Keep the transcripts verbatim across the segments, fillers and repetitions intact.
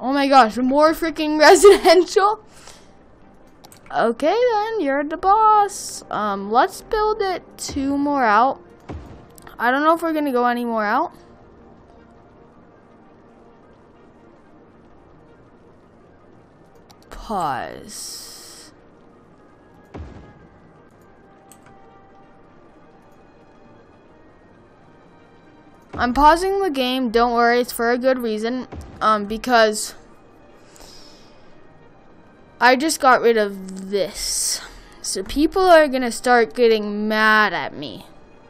Oh my gosh, more freaking residential. Okay then, you're the boss. Um, let's build it two more out. I don't know if we're gonna go any more out. Pause. I'm pausing the game. Don't worry, it's for a good reason. Um, because I just got rid of this. So people are gonna start getting mad at me.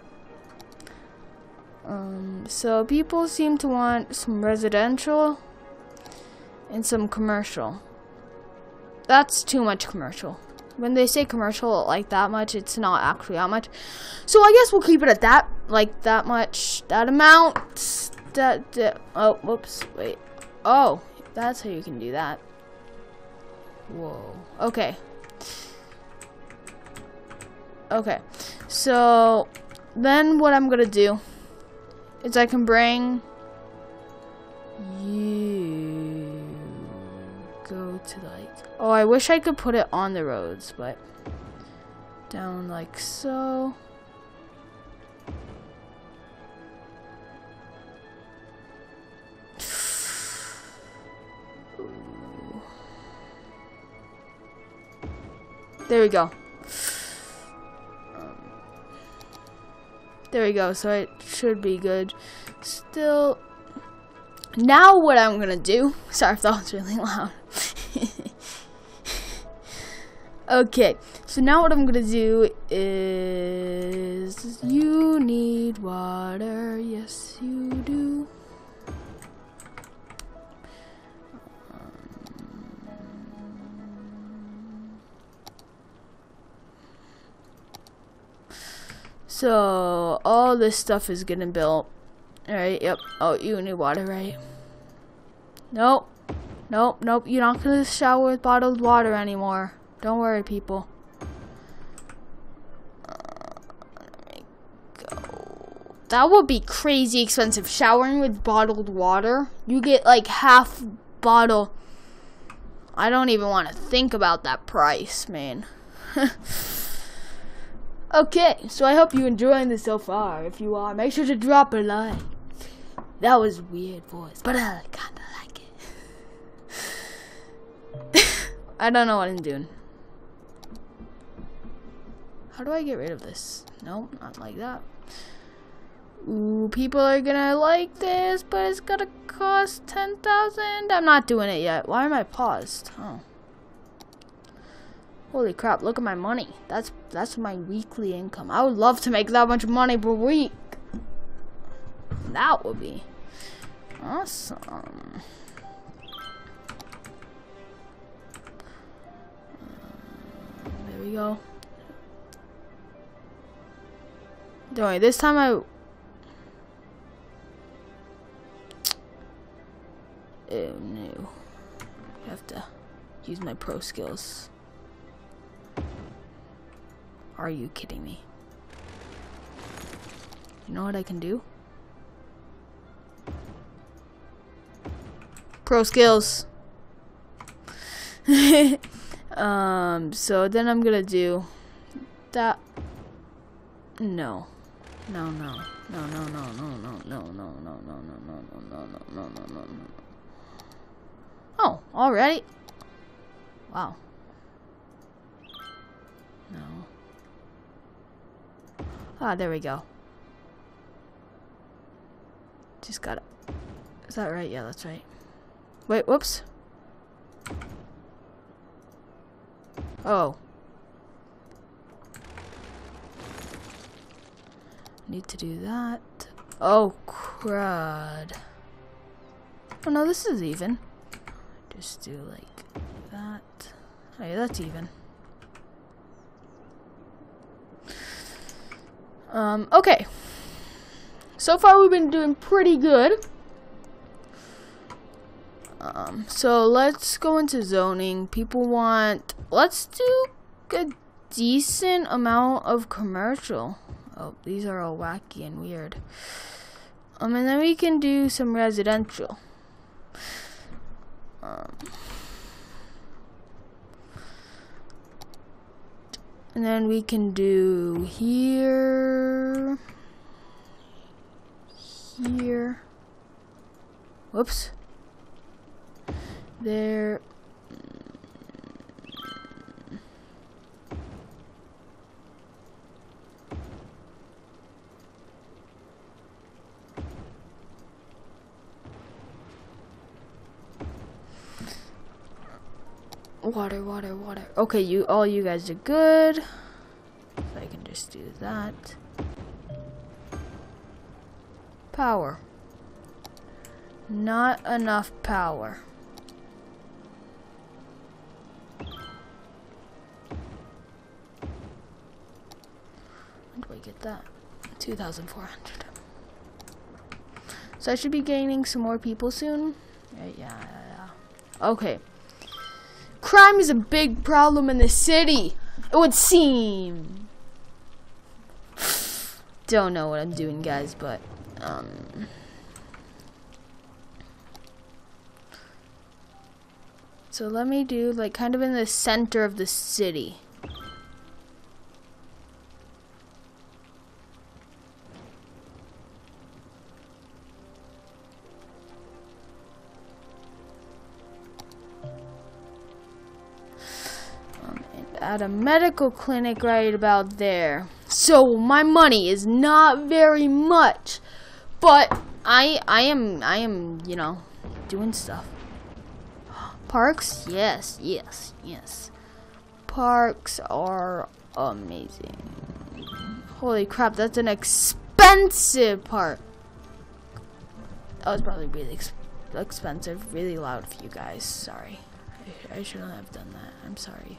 Um, so people seem to want some residential and some commercial. That's too much commercial. When they say commercial like that much, it's not actually that much. So I guess we'll keep it at that, like that much, that amount. That, that oh, whoops, wait. Oh, that's how you can do that. Whoa. Okay. Okay. So then what I'm gonna do is I can bring you go to like. Oh, I wish I could put it on the roads, but down like so. There we go. Um, there we go. So it should be good. Still. Now what I'm gonna do. Sorry if that was really loud. Okay, so now what I'm gonna do is you need water, yes you do. So all this stuff is getting built. Alright, yep. Oh, you need water, right? Nope. Nope, nope. You're not gonna shower with bottled water anymore. Don't worry, people. Uh, let me go. That would be crazy expensive. Showering with bottled water. You get like half bottle. I don't even want to think about that price, man. Okay, so I hope you're enjoying this so far. If you are, make sure to drop a like. That was weird voice, but I kinda like it. I don't know what I'm doing. How do I get rid of this? No, not like that. Ooh, people are gonna like this, but it's gonna cost ten thousand. I'm not doing it yet. Why am I paused? Oh. Holy crap, look at my money. That's that's my weekly income. I would love to make that much money per week. That would be awesome. Uh, there we go. Don't worry, this time I... Oh no. I have to use my pro skills. Are you kidding me? You know what I can do? Pro skills. um, so then I'm gonna do that. No. No, no, no, no, no, no, no, no, no, no, no, no, no, no, no, no, no, no, no. Oh, already? Wow. No. Ah, there we go. Just gotta. Is that right? Yeah, that's right. Wait, whoops. Oh. Need to do that. Oh, crud. Oh, no, this is even. Just do like that. Oh, yeah, that's even. Um, okay. So far, we've been doing pretty good. Um, so let's go into zoning. People want, let's do a decent amount of commercial. Oh, these are all wacky and weird. Um, and then we can do some residential. Um, and then we can do here, here, whoops, there. Water, water, water. Okay, you all you guys are good. So I can just do that. Power. Not enough power. When do I get that? two thousand four hundred. So I should be gaining some more people soon. Yeah, yeah, yeah. Okay. Crime is a big problem in the city, it would seem. Don't know what I'm doing, guys, but um so let me do like kind of in the center of the city. At a medical clinic right about there. So my money is not very much, but I I am I am you know doing stuff. Parks, yes, yes, yes. Parks are amazing. Holy crap, that's an expensive park. That was probably really ex expensive, really loud for you guys. Sorry, I, I shouldn't have done that. I'm sorry.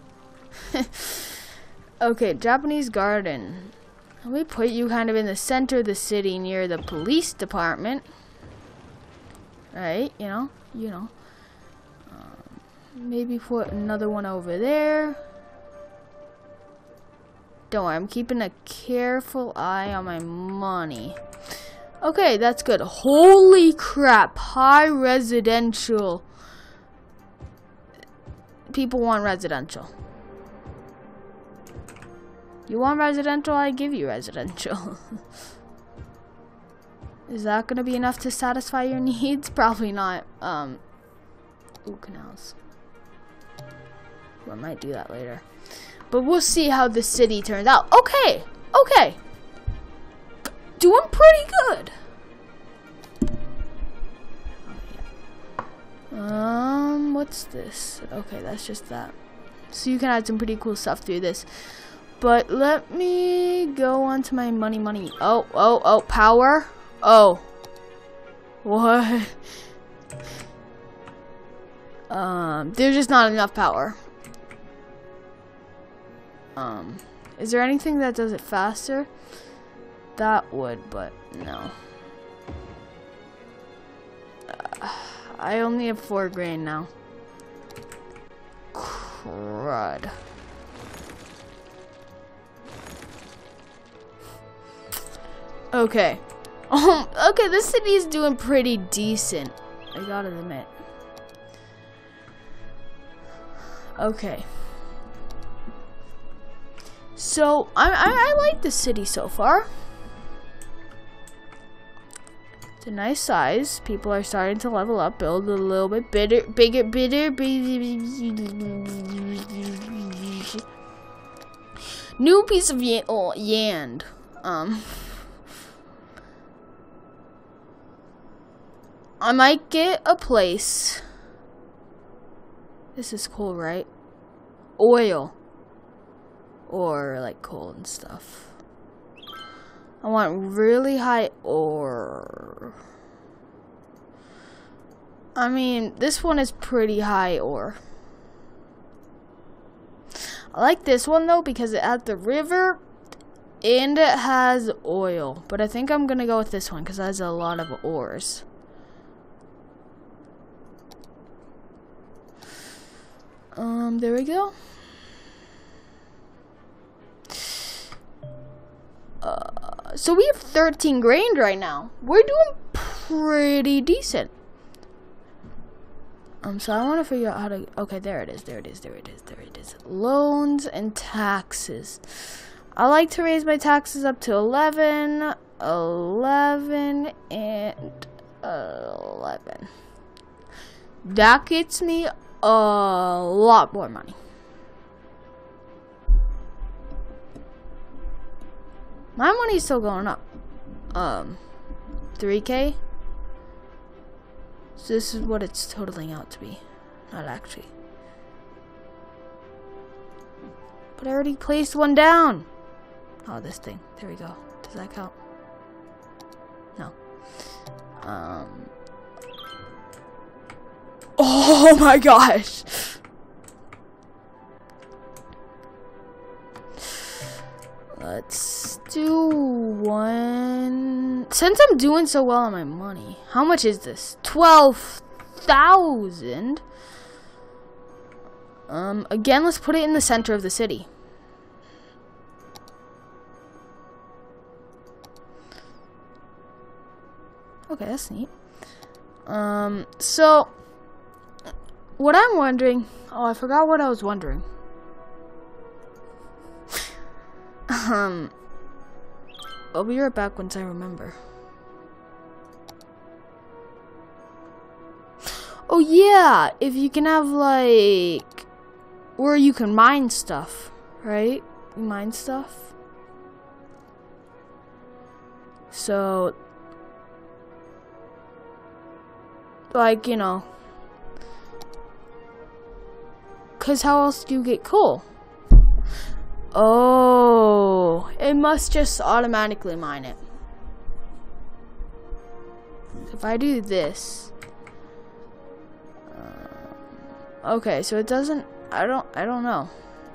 Okay, Japanese garden. We put you kind of in the center of the city near the police department. Right, you know, you know. Um, maybe put another one over there. Don't worry, I'm keeping a careful eye on my money. Okay, that's good. Holy crap, high residential. People want residential. You want residential, I give you residential. Is that gonna be enough to satisfy your needs? Probably not. Um, ooh, canals. Ooh, I might do that later. But we'll see how the city turns out. Okay, okay. Doing pretty good. Um, what's this? Okay, that's just that. So you can add some pretty cool stuff through this. But let me go on to my money, money. Oh, oh, oh, power. Oh. What? Um, there's just not enough power. Um, is there anything that does it faster? That would, but no. Uh, I only have four grain now. Crud. Okay. Um, okay, this city is doing pretty decent, I gotta admit. Okay. So, I, I, I like the city so far. It's a nice size. People are starting to level up, build a little bit bigger, bigger, bigger, bigger. New piece of y oh, yand. Um... I might get a place. This is cool, right? Oil. Or like coal and stuff. I want really high ore. I mean, this one is pretty high ore. I like this one though because it has the river and it has oil. But I think I'm gonna go with this one because it has a lot of ores. Um, there we go. Uh, so we have thirteen grain right now. We're doing pretty decent. Um, so I want to figure out how to, okay, there it is, there it is, there it is, there it is. Loans and taxes. I like to raise my taxes up to eleven, eleven, and eleven. That gets me a lot more money. My money's still going up. Um, three K. So this is what it's totaling out to be. Not actually. But I already placed one down. Oh, this thing. There we go. Does that count? No. Um. Oh my gosh. Let's do one. Since I'm doing so well on my money, how much is this? twelve thousand. Um, again, let's put it in the center of the city. Okay, that's neat. Um, so what I'm wondering, oh, I forgot what I was wondering. Um, I'll be right back once I remember. Oh yeah, if you can have like where you can mine stuff, right? You mine stuff. So like, you know, cause how else do you get coal? Oh, it must just automatically mine it. If I do this, uh, okay, so it doesn't. I don't. I don't know.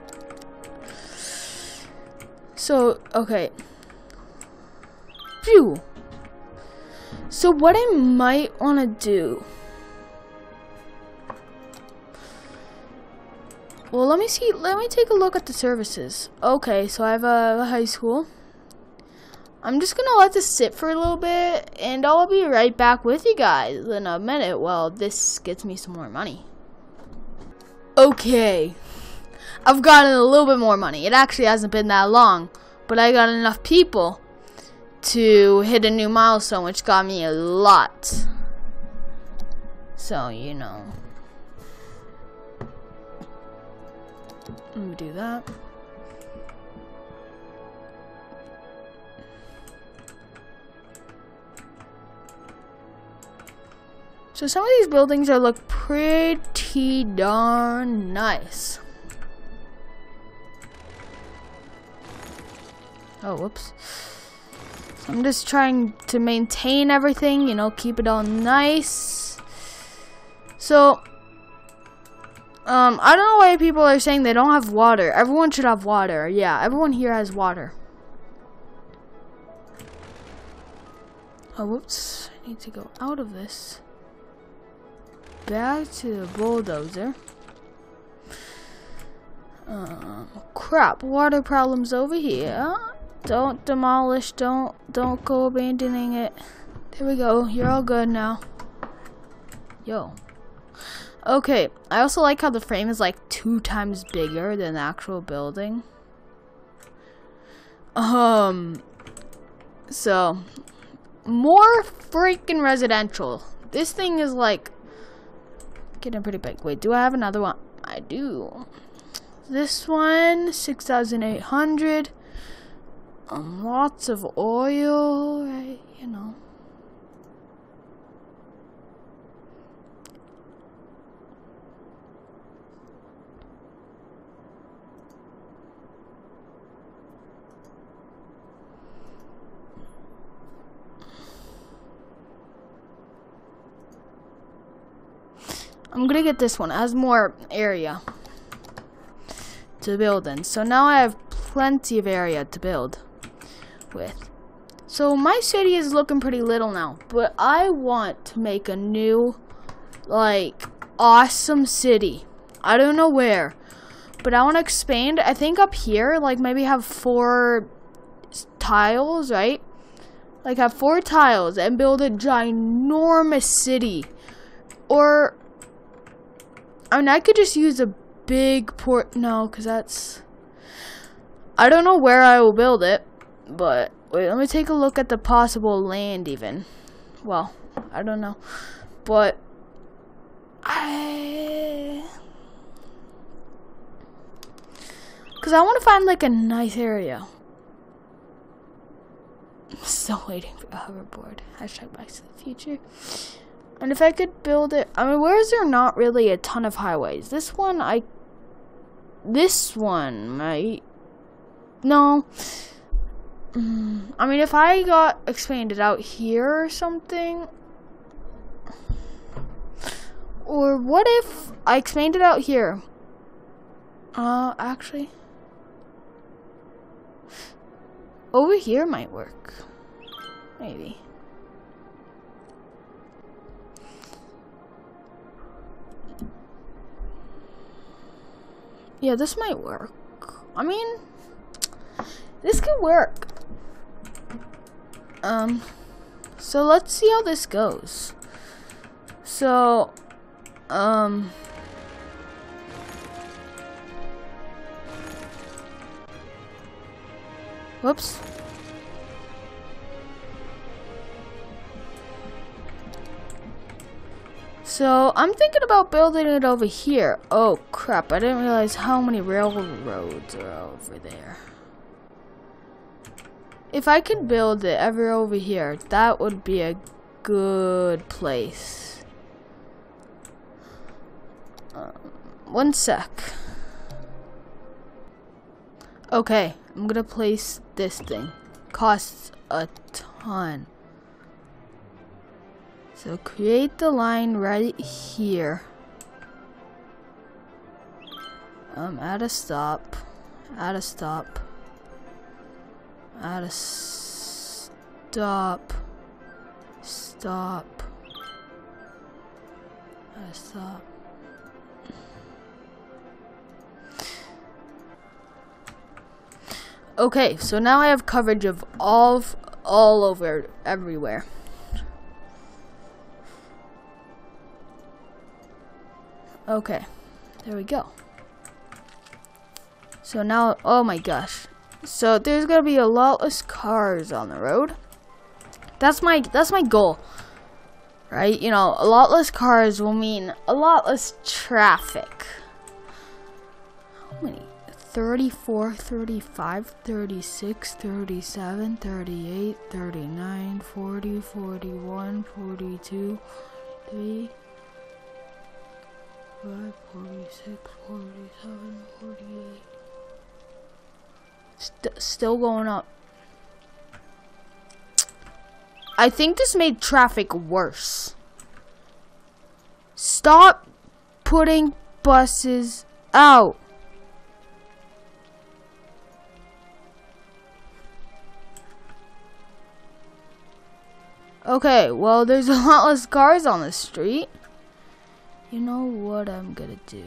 So okay. Phew. So what I might want to do. Well, let me see. Let me take a look at the services. Okay, so I have a high school. I'm just gonna let this sit for a little bit, and I'll be right back with you guys in a minute while this gets me some more money. Okay, I've gotten a little bit more money. It actually hasn't been that long, but I got enough people to hit a new milestone, which got me a lot. So, you know. Let me do that. So some of these buildings are look pretty darn nice. Oh, whoops. So I'm just trying to maintain everything, you know, keep it all nice. So Um, I don't know why people are saying they don't have water. Everyone should have water. Yeah, everyone here has water. Oh, whoops. I need to go out of this. Back to the bulldozer. Um, crap. Water problems over here. Don't demolish. Don't, don't go abandoning it. There we go. You're all good now. Yo. Okay, I also like how the frame is like two times bigger than the actual building. Um, so, more freaking residential. This thing is like getting pretty big. Wait, do I have another one? I do. This one, six thousand eight hundred. Um, lots of oil, right, you know. I'm gonna get this one. It has more area to build in. So now I have plenty of area to build with. So my city is looking pretty little now, but I want to make a new, like, awesome city. I don't know where, but I want to expand. I think up here, like, maybe have four tiles, right? Like, have four tiles and build a ginormous city. Or I mean, I could just use a big port. No, because that's... I don't know where I will build it, but wait, let me take a look at the possible land even. Well, I don't know, but I... Because I want to find like a nice area. I'm still waiting for a hoverboard. Hashtag Back to the Future. And if I could build it, I mean, where is there not really a ton of highways? This one, I, this one might, no. Mm, I mean, if I got expanded out here or something, or what if I expanded out here? Uh, actually, over here might work, maybe. Yeah, this might work. I mean, this could work. Um, so let's see how this goes. So, um, whoops. So, I'm thinking about building it over here. Oh, crap. I didn't realize how many railroads are over there. If I could build it ever over here, that would be a good place. Um, one sec. Okay, I'm gonna place this thing. Costs a ton. So create the line right here. Um, add a stop. Add a stop. Add a stop. Stop. Add a stop. Okay, so now I have coverage of all of, all over everywhere. Okay, there we go. So now, oh my gosh. So there's gonna be a lot less cars on the road. That's my that's my goal. Right? You know, a lot less cars will mean a lot less traffic. How many? thirty-four, thirty-five, thirty-six, thirty-seven, thirty-eight, thirty-nine, forty, forty-one, forty-two, forty-three, forty-five, forty-six, forty-seven, forty-eight. St still going up. I think this made traffic worse. Stop putting buses out. Okay, well, there's a lot less cars on the street. You know what I'm gonna do?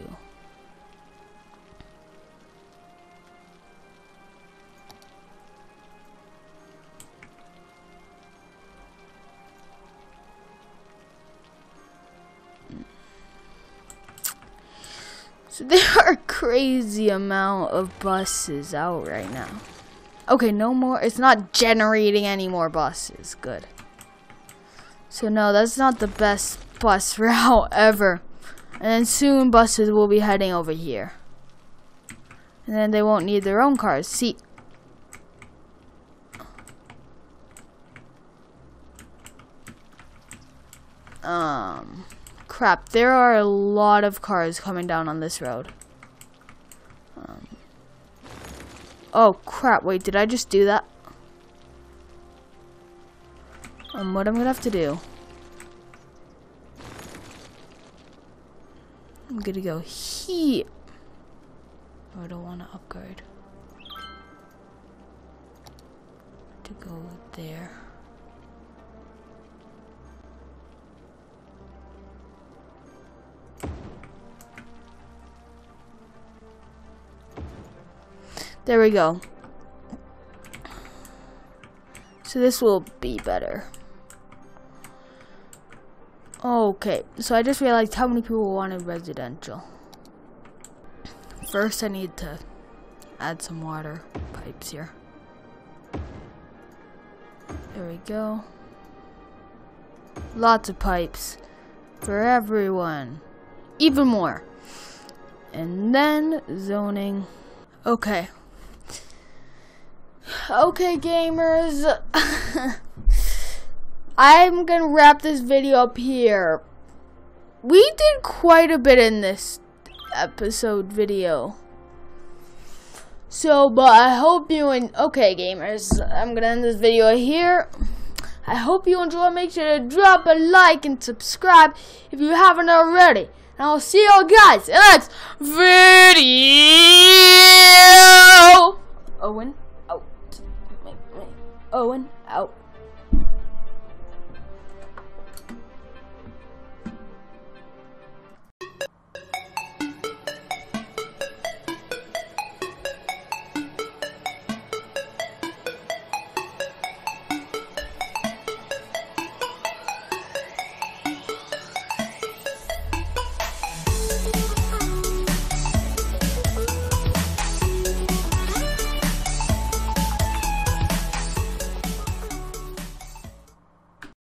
So there are a crazy amount of buses out right now. Okay, no more. It's not generating any more buses. Good. So no, that's not the best bus route ever. And then soon buses will be heading over here. And then they won't need their own cars. See. Um, crap. There are a lot of cars coming down on this road. Um, oh crap, wait, did I just do that? Um, what I'm gonna have to do, I'm gonna go here. Oh, I don't want to upgrade to go there. There we go. So this will be better. Okay, so I just realized how many people wanted residential. First, I need to add some water pipes here. There we go. Lots of pipes for everyone. Even more. And then zoning. Okay. Okay, gamers. I'm gonna wrap this video up here. We did quite a bit in this episode video. So, but I hope you and okay, gamers. I'm gonna end this video here. I hope you enjoy. Make sure to drop a like and subscribe if you haven't already. And I'll see you guys in the next video. Owen, out. Owen.